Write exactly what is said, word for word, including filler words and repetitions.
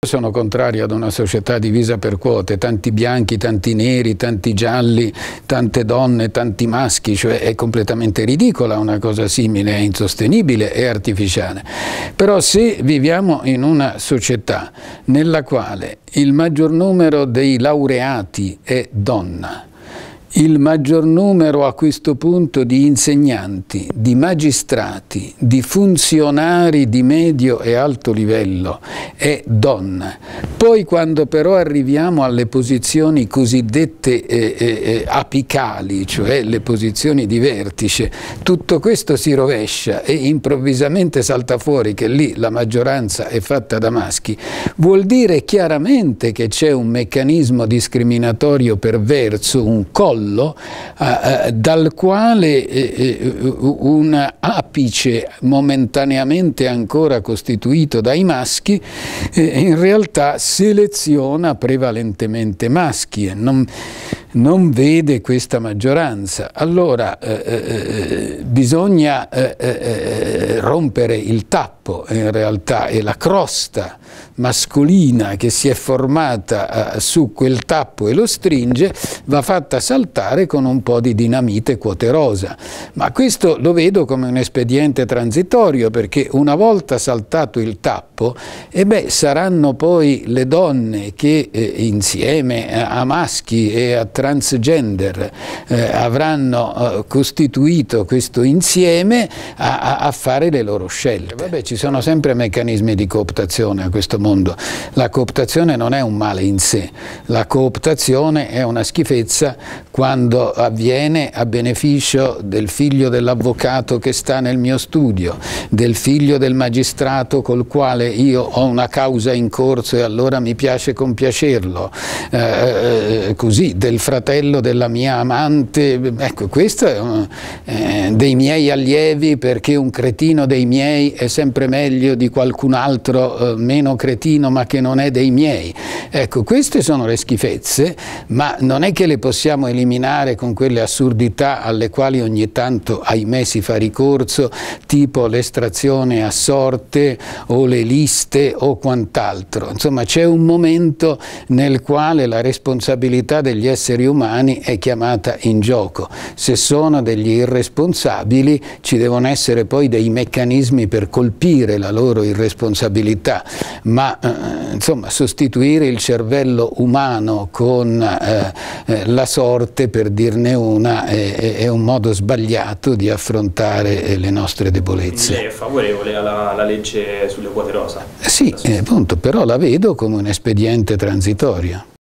Sono contrario ad una società divisa per quote, tanti bianchi, tanti neri, tanti gialli, tante donne, tanti maschi, cioè è completamente ridicola una cosa simile, è insostenibile e artificiale. Però se viviamo in una società nella quale il maggior numero dei laureati è donna, il maggior numero a questo punto di insegnanti, di magistrati, di funzionari di medio e alto livello è donna. Poi quando però arriviamo alle posizioni cosiddette eh, eh, apicali, cioè le posizioni di vertice, tutto questo si rovescia e improvvisamente salta fuori che lì la maggioranza è fatta da maschi. Vuol dire chiaramente che c'è un meccanismo discriminatorio perverso, un collo Uh, dal quale eh, un apice momentaneamente ancora costituito dai maschi eh, in realtà seleziona prevalentemente maschi e non, non vede questa maggioranza. Allora eh, eh, bisogna eh, eh, rompere il tappo in realtà, e la crosta mascolina che si è formata eh, su quel tappo e lo stringe va fatta saltare con un po' di dinamite quoterosa. Ma questo lo vedo come un espediente transitorio, perché una volta saltato il tappo, e beh, saranno poi le donne che eh, insieme a maschi e a transgender eh, avranno eh, costituito questo insieme a, a fare le loro scelte. Vabbè, ci sono sempre meccanismi di cooptazione a questo mondo. La cooptazione non è un male in sé, la cooptazione è una schifezza quando avviene a beneficio del figlio dell'avvocato che sta nel mio studio, del figlio del magistrato col quale io ho una causa in corso e allora mi piace compiacerlo, eh, così, del fratello della mia amante. Ecco, questo è un, eh, dei miei allievi perché un cretino dei miei è sempre meglio di qualcun altro eh, meno cretino ma che non è dei miei. Ecco, queste sono le schifezze, ma non è che le possiamo eliminare con quelle assurdità alle quali ogni tanto, ahimè, si fa ricorso, tipo l'estrazione a sorte o le liste o quant'altro. Insomma, c'è un momento nel quale la responsabilità degli esseri umani è chiamata in gioco. Se sono degli irresponsabili, ci devono essere poi dei meccanismi per colpire la loro irresponsabilità, ma eh, insomma, sostituire il cervello umano con eh, eh, la sorte, per dirne una, è, è un modo sbagliato di affrontare le nostre debolezze. Quindi lei è favorevole alla, alla legge sulle quote rosa? Sì, eh, appunto, però la vedo come un espediente transitorio.